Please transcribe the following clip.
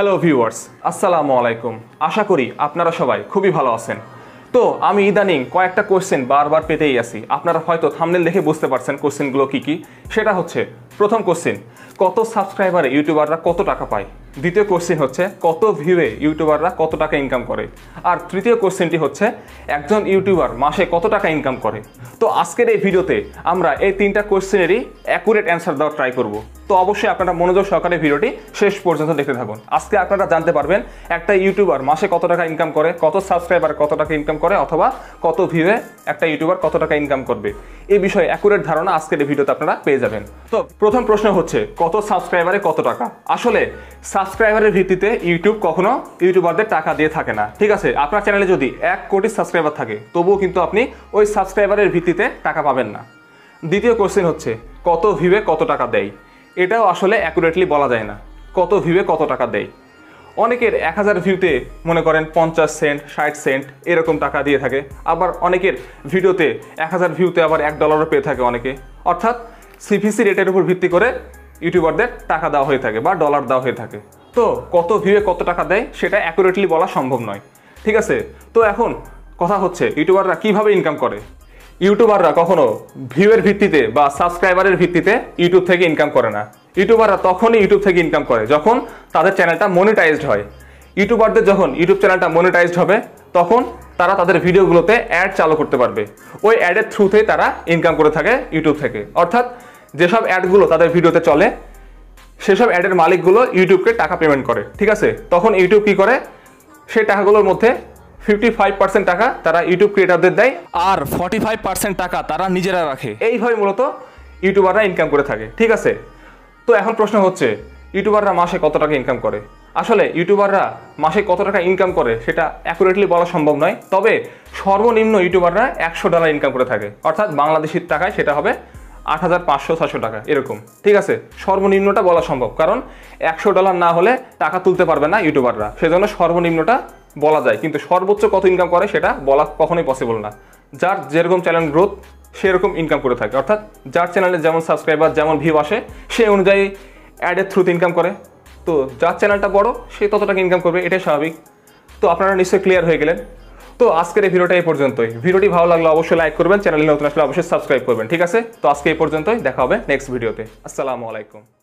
Hello viewers, আসসালামু আলাইকুম। আশা করি আপনারা সবাই খুবই ভালো আছেন। তো আমি ইদানিং কয়েকটা কোশ্চেন বারবার পেতেই আছি। আপনারা হয়তো থাম্বনেল দেখে বুঝতে পারছেন কোশ্চেনগুলো কী কী। সেটা হচ্ছে প্রথম কোশ্চেন, কত সাবস্ক্রাইবারে ইউটিউবাররা কত টাকা পায়। দ্বিতীয় কোশ্চেন হচ্ছে কত ভিউয়ে ইউটিউবাররা কত টাকা ইনকাম করে। আর তৃতীয় কোশ্চেনটি হচ্ছে একজন ইউটিউবার মাসে কত টাকা ইনকাম করে। তো আজকের এই ভিডিওতে আমরা এই তিনটা কোশ্চেনেরই অ্যাকুরেট অ্যান্সার দেওয়ার ট্রাই করব। তো অবশ্যই আপনারা মনোযোগ সহকারে ভিডিওটি শেষ পর্যন্ত দেখতে থাকুন। আজকে আপনারা জানতে পারবেন একটা ইউটিউবার মাসে কত টাকা ইনকাম করে, কত সাবস্ক্রাইবার কত টাকা ইনকাম করে, অথবা কত ভিউয়ে একটা ইউটিউবার কত টাকা ইনকাম করবে। এই বিষয়ে অ্যাকুরেট ধারণা আজকের এই ভিডিওতে আপনারা পেয়ে যাবেন। তো প্রথম প্রশ্ন হচ্ছে কত সাবস্ক্রাইবারে কত টাকা। আসলে সাবস্ক্রাইবারের ভিত্তিতে ইউটিউব কখনো ইউটিউবারদের টাকা দিয়ে থাকে না। ঠিক আছে, আপনার চ্যানেলে যদি 1 কোটি সাবস্ক্রাইবার থাকে তবুও কিন্তু আপনি ওই সাবস্ক্রাইবারের ভিত্তিতে টাকা পাবেন না। দ্বিতীয় কোশ্চেন হচ্ছে কত ভিউয়ে কত টাকা দেয়। এটাও আসলে অ্যাকুরেটলি বলা যায় না কত ভিউয়ে কত টাকা দেয়। অনেকের 1000 ভিউতে মনে করেন 50 সেন্ট 60 সেন্ট এরকম টাকা দিয়ে থাকে। আবার অনেকের ভিডিওতে 1000 ভিউতে আবার $1 পেয়ে থাকে অনেকে। অর্থাৎ সিপিসি রেটের উপর ভিত্তি করে ইউটিউবারদের টাকা দেওয়া হয়ে থাকে বা ডলার দেওয়া হয়ে থাকে। তো কত ভিউয়ে কত টাকা দেয় সেটা অ্যাকুরেটলি বলা সম্ভব নয়। ঠিক আছে, তো এখন কথা হচ্ছে ইউটিউবাররা কিভাবে ইনকাম করে। ইউটিউবাররা কখনো ভিউয়ের ভিত্তিতে বা সাবস্ক্রাইবারের ভিত্তিতে ইউটিউব থেকে ইনকাম করে না। ইউটিউবাররা তখনই ইউটিউব থেকে ইনকাম করে যখন তাদের চ্যানেলটা মনিটাইজড হয়। ইউটিউবারদের যখন ইউটিউব চ্যানেলটা মনিটাইজড হবে তখন তারা তাদের ভিডিওগুলোতে অ্যাড চালু করতে পারবে। ওই অ্যাডের থ্রুতেই তারা ইনকাম করে থাকে ইউটিউব থেকে। অর্থাৎ যেসব অ্যাডগুলো তাদের ভিডিওতে চলে সেসব অ্যাডের মালিকগুলো ইউটিউবকে টাকা পেমেন্ট করে। ঠিক আছে, তখন ইউটিউব কী করে, সেই টাকাগুলোর মধ্যে 55% টাকা তারা ইউটিউব ক্রিয়েটারদের দেয় আর 45% টাকা তারা নিজেরা রাখে। এইভাবে মূলত ইউটিউবাররা ইনকাম করে থাকে। ঠিক আছে, তো এখন প্রশ্ন হচ্ছে ইউটিউবাররা মাসে কত টাকা ইনকাম করে। আসলে ইউটিউবাররা মাসে কত টাকা ইনকাম করে সেটা অ্যাকুরেটলি বলা সম্ভব নয়। তবে সর্বনিম্ন ইউটিউবাররা $100 ইনকাম করে থাকে। অর্থাৎ বাংলাদেশির টাকায় সেটা হবে 8500-600 টাকা এরকম। ঠিক আছে, সর্বনিম্নটা বলা সম্ভব, কারণ $100 না হলে টাকা তুলতে পারবে না ইউটিউবাররা, সেজন্য সর্বনিম্নটা বলা যায়। কিন্তু সর্বোচ্চ কত ইনকাম করে সেটা বলা কখনোই পসিবল না। যার যেরকম চ্যানেল গ্রোথ সেরকম ইনকাম করে থাকে। অর্থাৎ যার চ্যানেলে যেমন সাবস্ক্রাইবার যেমন ভিউ আসে সেই অনুযায়ী অ্যাডের থ্রুতে ইনকাম করে। তো যার চ্যানেলটা বড় সে তত টাকা ইনকাম করবে, এটাই স্বাভাবিক। তো আপনারা নিশ্চয়ই ক্লিয়ার হয়ে গেলেন। তো আজকের এই ভিডিওটা এই পর্যন্তই। ভিডিওটি ভালো লাগলে অবশ্যই লাইক করবেন, চ্যানেলে নতুন আসলে অবশ্যই সাবস্ক্রাইব করবেন। ঠিক আছে, তো আজকে এই পর্যন্তই, দেখা হবে নেক্সট ভিডিওতে। আসসালামু আলাইকুম।